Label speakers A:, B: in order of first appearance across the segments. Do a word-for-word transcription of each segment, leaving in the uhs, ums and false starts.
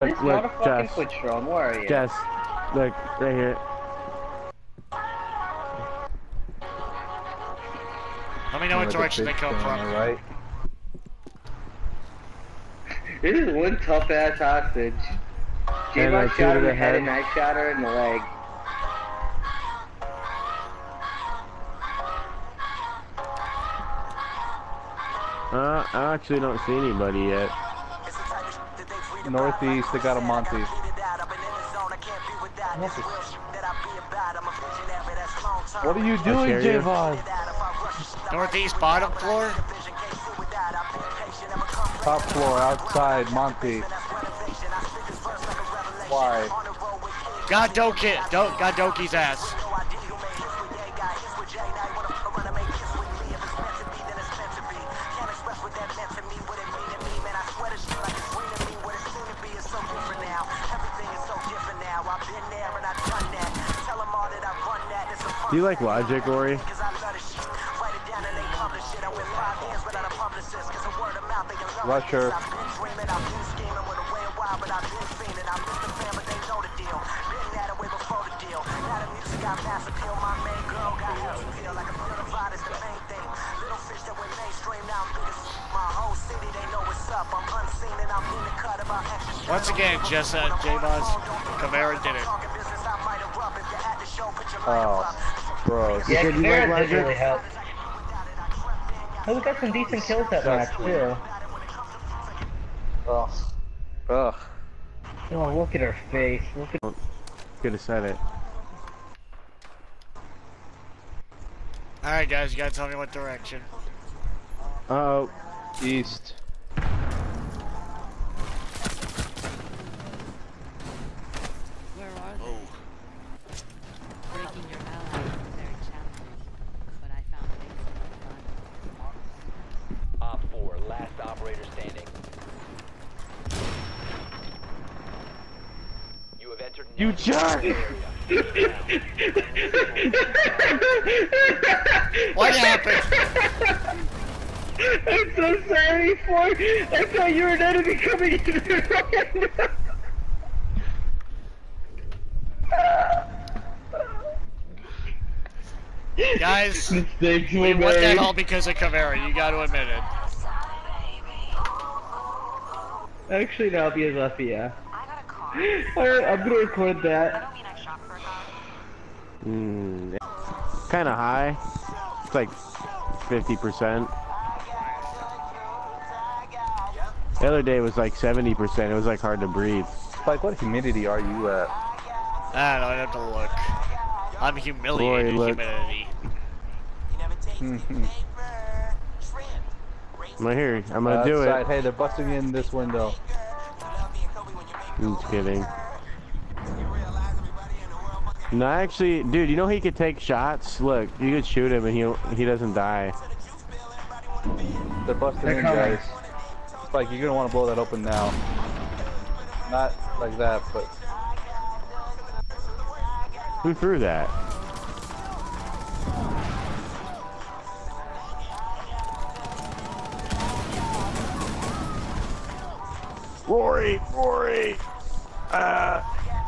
A: This
B: Look, look,
A: motherfucking
B: Jess.
A: Twitch drone, where are you?
B: Jess, look, right here.
C: Let me know what direction they come from.
D: Right.
A: This is one tough ass hostage. J-Bot
B: uh,
A: shot her in
B: to
A: the
B: the
A: head
B: head.
A: and I shot her in the leg.
B: Uh, I actually don't see anybody yet.
D: Northeast, they got a Monty. What are you doing, Javon?
C: Northeast bottom floor?
D: Top floor, outside, Monty. Why?
C: Got Doki, Do got Doki's ass.
B: Do you like Logic, Ori?
D: Rusher.
C: Once again, just uh, J-Boz, Camara did it.
D: Oh, gross.
A: Yeah,
B: Did you
A: Camara
B: like
A: did
B: Logic?
A: really help. Oh, we got some decent kills that match too.
D: Ugh. Ugh.
A: Oh, look at her face. Look at.
B: Could have said it.
C: Alright guys, you gotta tell me what direction.
B: Uh oh.
D: East.
E: Where are they?
C: Oh.
E: Breaking your ally is very challenging, but I found things to fun.
F: Op four, last operator standing. You have entered.
B: You jerk!
C: What happened?
A: I'm so sorry, Ford. I thought you were an enemy coming into the room.
C: Guys,
A: Mistakes
C: we
A: were
C: won that
A: made.
C: all because of Camara, you gotta admit it.
A: Actually, that'll be a Zuffy, yeah. Alright, I'm gonna record that.
B: Hmm. Kind of high. It's like fifty percent. The other day was like seventy percent. It was like hard to breathe.
D: Spike, what humidity are you at?
C: I don't know, I'd have to look. I'm humiliated
B: Boy, look.
C: humidity.
B: I'm right here. I'm gonna do
D: Outside.
B: it.
D: Hey, they're busting in this window.
B: I'm just kidding. No, actually, dude, you know he could take shots? Look, you could shoot him and he he doesn't die.
D: They're busting
A: They're
D: in,
A: coming.
D: guys. Spike, you're gonna want to blow that open now. Not like that, but
B: Who threw that? Rory! Rory! Uh...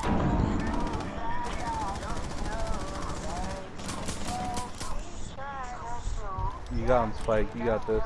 D: you got him, Spike. You got this.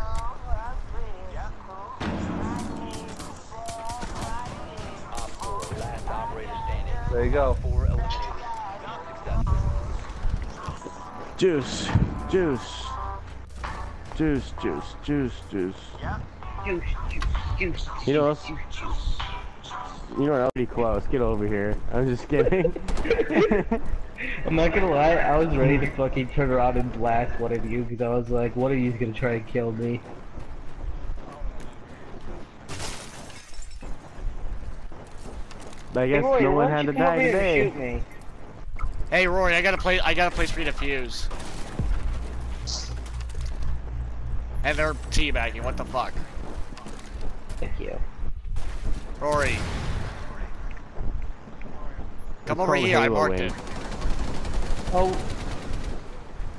F: Op four, last operator standing.
D: There you go.
F: Four eliminated. Mission successful.
B: Juice! Juice! Juice, juice, juice, juice.
A: Juice, juice, juice.
B: You know what's-
A: juice, juice.
B: You know what? Pretty close. Get over here. I'm just kidding.
A: I'm not gonna lie, I was ready to fucking turn around and blast one of you because I was like, one of you's gonna try and kill me.
B: I guess
A: Hey, Roy,
B: no
A: why
B: one
A: don't
B: had
A: you
B: to
A: come over
B: die
A: here and
B: today.
A: shoot me?
C: Hey Rory, I gotta play I gotta place for you to fuse. And they're teabagging, what the fuck?
A: Thank you.
C: Rory. Come
B: It's
C: over
B: called
C: here, I
B: Halo
C: marked
B: Wing.
C: it.
A: Oh.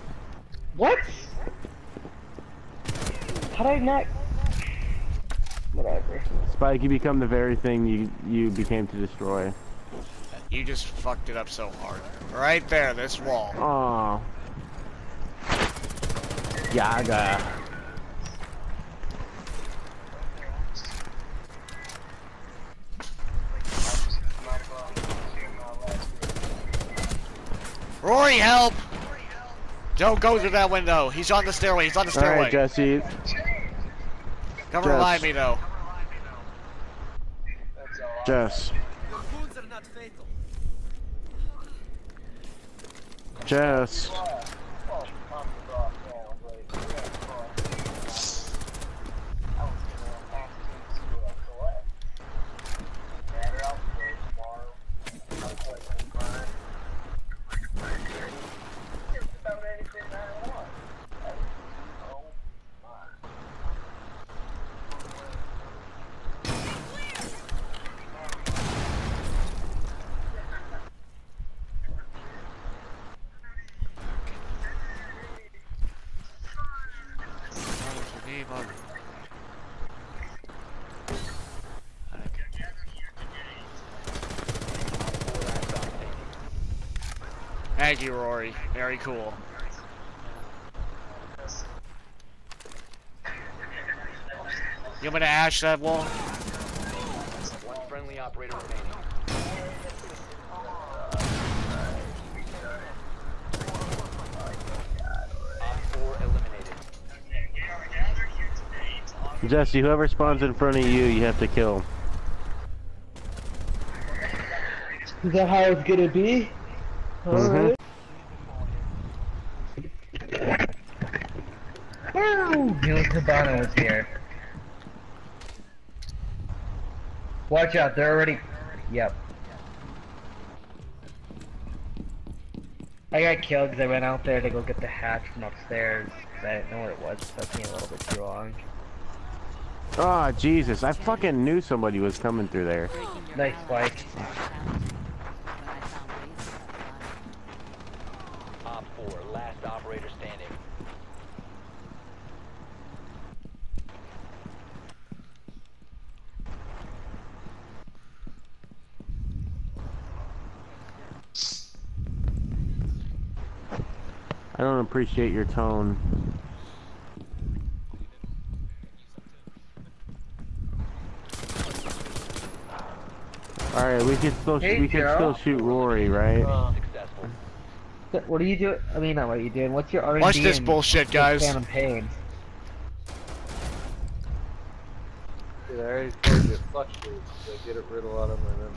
A: What? How did I not? Whatever.
B: Spike, you become the very thing you you became to destroy.
C: You just fucked it up so hard. Right there, this wall.
B: Oh. Yaga.
C: Rory, help! Don't go through that window. He's on the stairway. He's on the
B: All
C: stairway.
B: right, Jesse.
C: Come
B: Jess.
C: revive me, though.
B: Jess. Jess.
C: Thank you, Rory. Very cool. You want me to ash that wall?
F: One friendly operator remaining. Op four eliminated.
B: Jesse, whoever spawns in front of you, you have to kill.
A: Is that how it's gonna be? Alright. Woo! Neil Cabana was here. Watch out, they're already... Yep. I got killed because I went out there to go get the hatch from upstairs. I didn't know where it was. It took me a little bit too long.
B: Oh, Jesus. I fucking knew somebody was coming through there.
E: Breaking your
A: Nice,
E: ally
A: Spike.
E: is very challenging, but I found ways to have fun.
F: Op four, last operator standing.
B: I don't appreciate your tone. Alright, we could still
A: Hey,
B: we could
A: Joe.
B: still shoot Rory, right?
F: Successful.
A: What are you doing? I mean, not what are you doing. What's your R and D
C: Watch this
A: in
C: bullshit, guys.
A: Phantom Pain?
D: Dude, I already told you it fluctuates. So get it rid of a lot of them and then.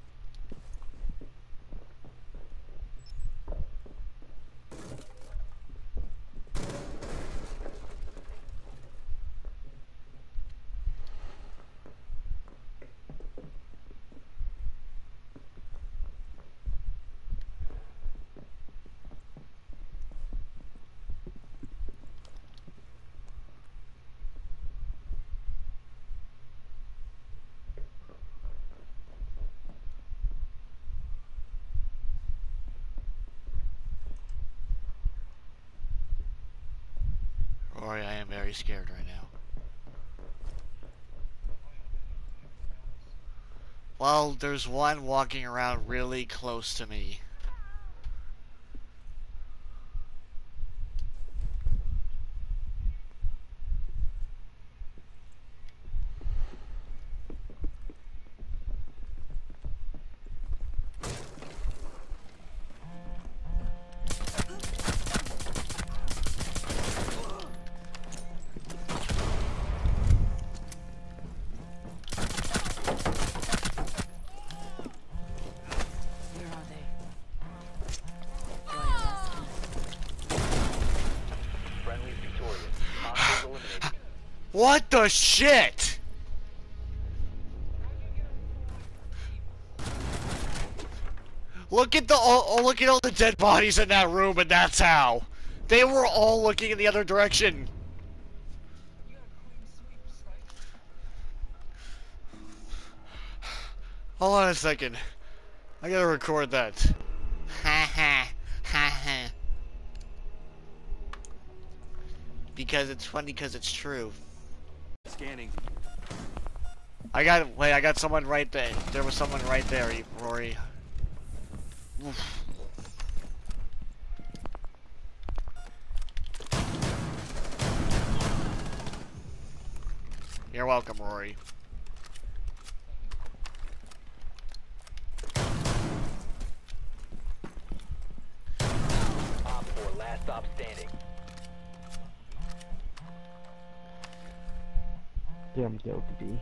C: Rory, I am very scared right now. Well, there's one walking around really close to me.
E: Where are they? Enjoy your last time.
F: Friendly victorious. Hostiles eliminated.
C: What the shit? Look at the all, oh, look at all the dead bodies in that room, and that's how. They were all looking in the other direction. Hold on a second. I gotta record that. Ha ha ha ha. Because it's funny because it's true.
G: Scanning.
C: I got, wait, I got someone right there. There was someone right there, Rory. Oof. You're welcome, Rory.
F: Op four, last stop standing.
A: Damn dope, D.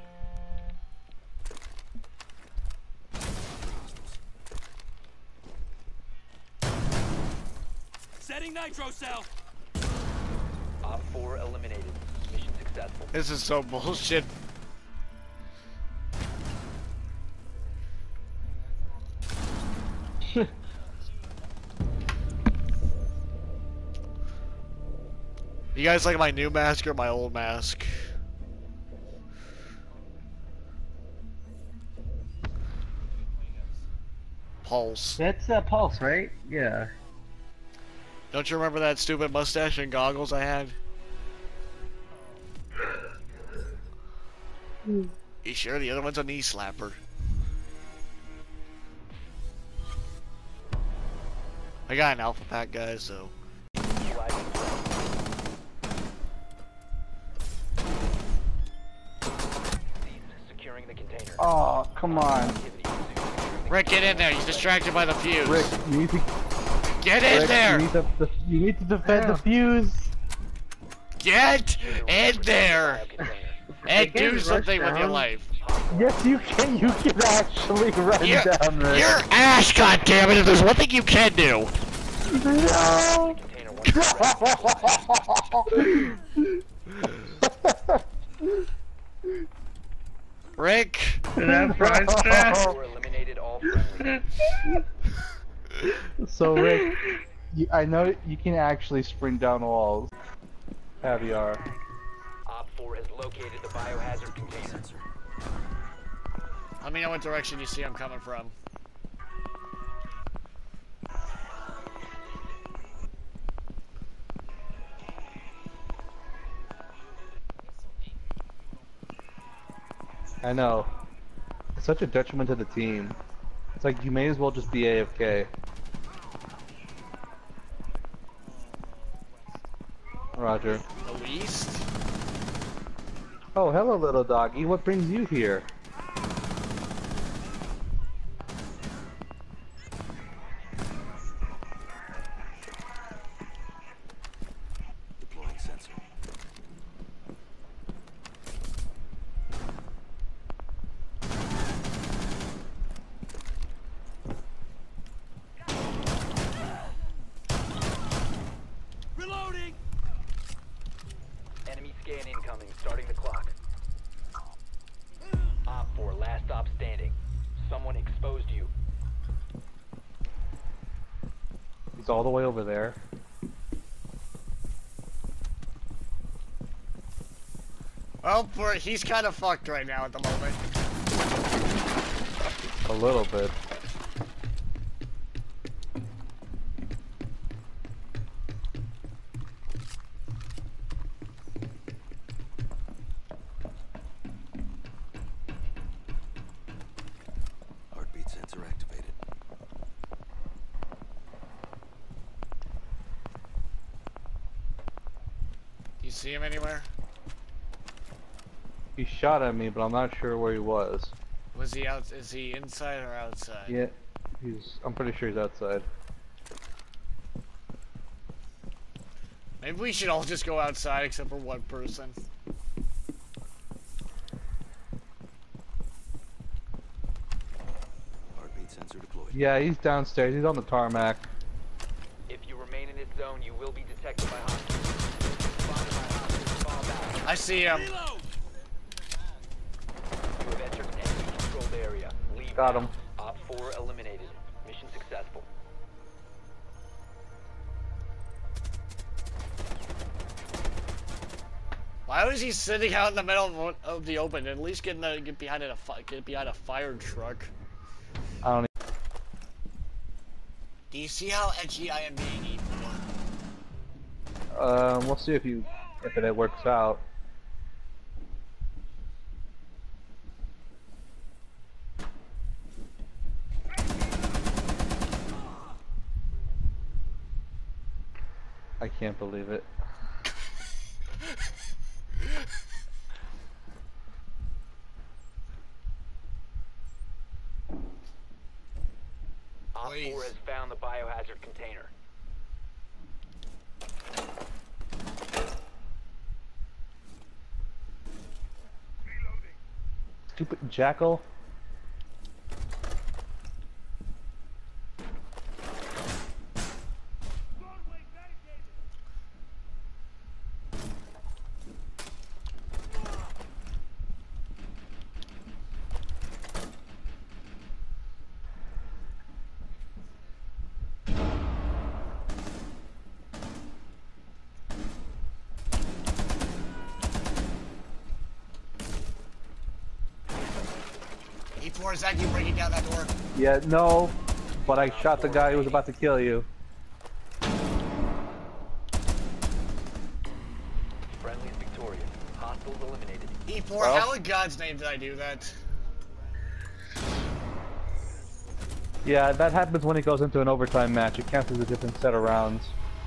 G: Setting nitro cell.
F: Op four eliminated. Mission successful.
C: This is so bullshit. You guys like my new mask or my old mask? Pulse.
A: That's uh, Pulse, right? Yeah.
C: Don't you remember that stupid mustache and goggles I had? You sure? The other one's a knee slapper. I got an alpha pack, guys, so.
F: Flag in play. Cease securing the container.
D: Oh, come on.
F: Activity. Securing the
C: Rick, get in there. He's distracted by the fuse.
D: Rick, you need to,
C: Get in
D: Rick,
C: there!
D: You need to, the, you need to defend the fuse.
C: Get in there!
F: container.
C: And do
A: rush
C: something with your
A: down.
C: life.
D: Yes, you can. You can actually run
C: You're,
D: down, Rick.
C: you're ash, goddammit! If there's one thing you can do.
D: No.
F: Container once
C: Rick!
A: That price tag?
F: four eliminated all friendly.
D: So Rick, you, I know you can actually sprint down walls. Caviar.
F: Op four has located the biohazard container.
C: Let me know what direction you see I'm coming from.
D: I know. It's such a detriment to the team. It's like you may as well just be A F K. Roger.
C: The least?
D: Oh, hello, little doggy. What brings you here?
G: Deploying sensor. Reloading.
F: Enemy scan incoming, starting the clock. Op four, last stop standing. Someone exposed you.
D: He's all the way over there.
C: Well, for, he's kind of fucked right now at the moment.
D: A little bit.
G: Heartbeat sensor activated.
C: You see him anywhere?
D: He shot at me, but I'm not sure where he was.
C: Was he out? Is he inside or outside?
D: Yeah, he's. I'm pretty sure he's outside.
C: Maybe we should all just go outside except for one person.
G: Heartbeat sensor deployed.
D: Yeah, he's downstairs. He's on the tarmac.
F: If you remain in this zone, you will be detected by hostiles. Spotted by hostiles, fall back.
C: I see him.
G: Reload.
F: You have entered an enemy-controlled area. Leave
D: Got
F: now.
D: him.
F: Op four eliminated. Mission successful.
C: Why was he sitting out in the middle of, of the open? At least get in the, get behind a fi- get behind a fire truck.
D: I don't.
C: Do you see how edgy I am being? E
D: Um, we'll see if you if it works out. I can't believe it.
F: Op
C: Please.
F: four has found the biohazard container.
D: Stupid jackal.
C: E four, is that you breaking down that door?
D: Yeah, no, but I shot the guy who was about to kill you.
F: Friendly's victorious. Hostiles eliminated.
C: E four,
D: Well.
C: how in God's name did I do that?
D: Yeah, that happens when it goes into an overtime match. It counts as a different set of rounds.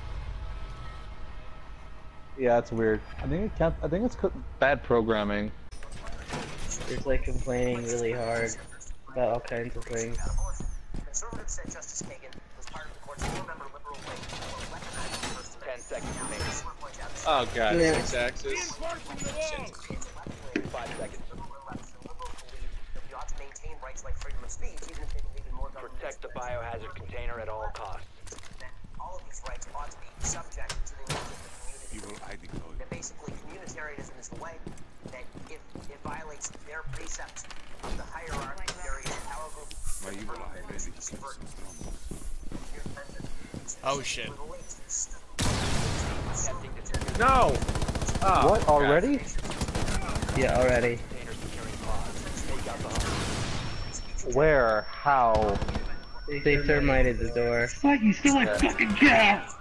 D: Yeah, it's weird. I think it counts. I think it's co- bad programming.
A: Just like complaining really hard about all kinds of things.
H: Conservative said Justice Kagan was part of the court's four-member liberal wing for weaponizing the First
F: Ten
H: Amendment.
F: seconds remaining.
H: Seward points out that
I: Oh god,
A: Yeah.
I: six axis.
H: it's left-wing
F: Five seconds.
H: liberal leftists and liberals believe that we ought to maintain rights like freedom of speech, even if they believe in more government.
F: Protect the biohazard container at all costs.
H: That all of these rights ought to be subject to the needs of the community.
G: Evil I D code.
H: That basically communitarianism is the way that if it violates their precepts of the hierarchy, various power groups,
G: My evil eye really keeps us
C: Oh shit.
I: No! Oh,
D: What already?
A: Yeah, already.
F: Container securing pods. Take out the hostage.
D: Where? How?
A: They thermited the door. Fuck, you still like fucking cat!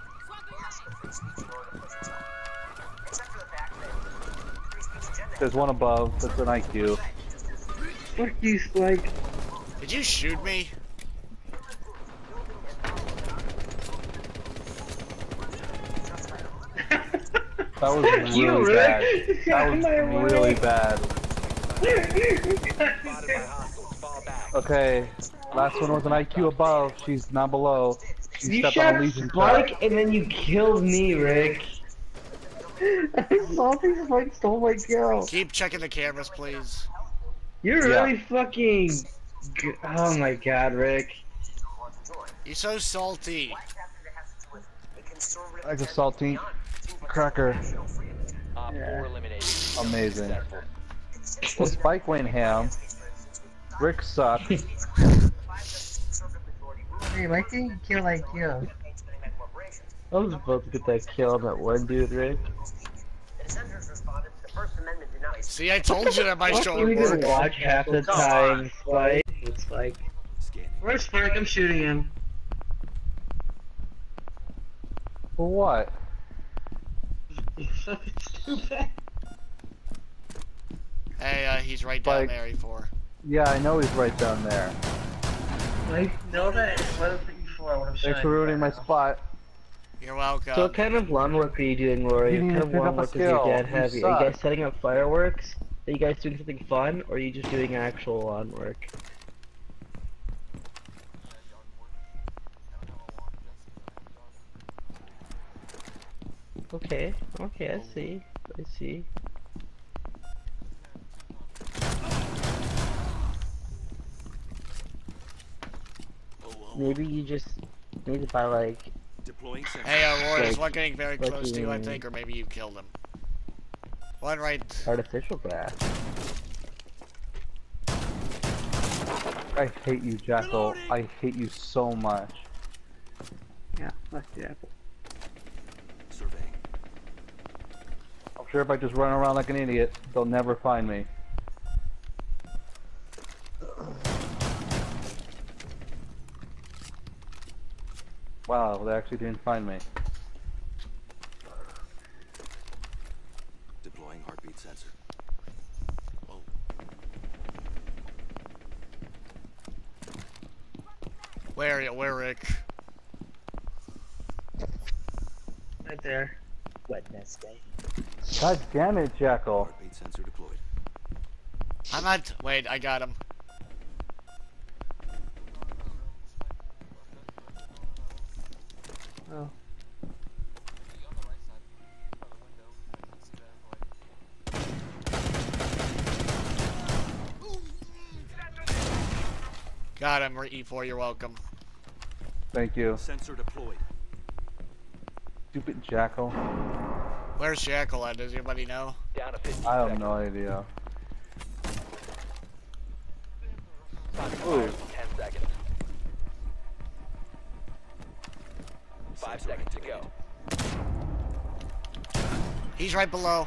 D: There's one above. That's an I Q.
A: Fuck you, Spike.
C: Did you shoot me?
D: That was
A: Fuck you,
D: really
A: Rick.
D: bad. That was
A: Get out of my
D: really
A: way.
D: bad.
F: Spotted by hostiles. Fall back.
D: Okay, last one was an I Q above. She's not below. She
A: You
D: stepped
A: shot
D: on a Legion trap.
A: Spike and then you killed me, Rick. Salty Spike stole my kill.
C: Keep checking the cameras, please.
A: You're
D: Yeah.
A: really fucking. G oh my god, Rick.
C: You're so salty.
D: Like a salty cracker.
F: Op
A: Yeah.
F: four eliminated.
D: Amazing.
F: Successful.
D: Well, Spike went ham. Rick sucked.
A: Hey, why can't you kill like you? I was about to get that kill on that one dude, Rick.
C: See, I told you that my
A: Fuck,
C: show
A: you
C: would
A: didn't
C: work.
A: watch half the
I: Come
A: time, Spike. It's like,
G: Scanning.
A: where's Spike? I'm shooting him.
D: For what?
A: Fucking stupid.
C: Hey, uh, he's right down
D: Like-
C: there, E four.
D: Yeah, I know he's right down there.
A: I know that. What was it before? What I'm
D: Thanks for ruining my spot.
C: You're welcome.
A: So what kind of lawn work are you doing, Rory?
D: You
A: What
D: didn't
A: kind of
D: even pick
A: lawn
D: up a
A: work does your
D: kill.
A: dad
D: You
A: have you? Are you guys
D: suck.
A: setting up fireworks? Are you guys doing something fun, or are you just doing actual lawn work? Okay, okay, I see. I see. Maybe you just need to buy like
G: Deploying sensor.
C: Hey, uh, Roy, there's
A: Like-
C: one getting very
A: like
C: close to you, I
A: in-
C: think, or maybe you killed him. One right.
A: artificial grass.
D: I hate you, Jackal. I hate you so much.
A: Yeah, fuck yeah.
G: Surveying.
D: I'm sure if I just run around like an idiot, they'll never find me. Wow, they actually didn't find me.
G: Deploying heartbeat sensor. Whoa.
C: Where, where, Rick?
J: Right there. Wednesday.
D: God damn it, Jackal.
G: Heartbeat sensor deployed.
C: I'm not. Wait, I got him.
J: Oh.
C: Got him, E four, you're welcome.
D: Thank you.
G: Sensor deployed.
D: Stupid Jackal.
C: Where's Jackal at? Does anybody know?
F: Down to fifteen
D: I have
F: seconds.
D: no idea.
F: Time to fire in ten seconds. Five
G: Sensor
F: seconds to go.
C: He's right below.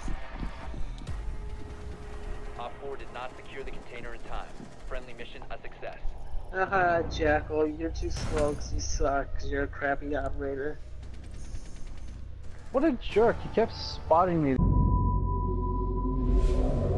F: Op four did not secure the container in time. Friendly mission a success.
J: Haha, Jackal, you're too slow because you suck because you're a crappy operator.
D: What a jerk. He kept spotting me.